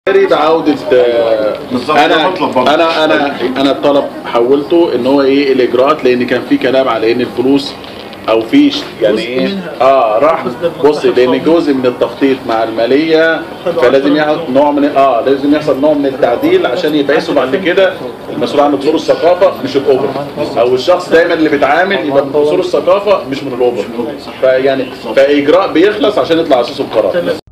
بعودة. انا الطلب حولته ان هو ايه الاجراءات، لان كان في كلام على ان الفلوس او في يعني ايه راح بص، لان جزء من التخطيط مع الماليه، فلازم يحصل نوع من لازم يحصل نوع من التعديل عشان يتقاسوا بعد كده المسؤول عن اصول الثقافه مش الاوبر، او الشخص دايما اللي بيتعامل يبقى من اصول الثقافه مش من الاوبر. فيعني فاجراء بيخلص عشان يطلع اساسه القرار.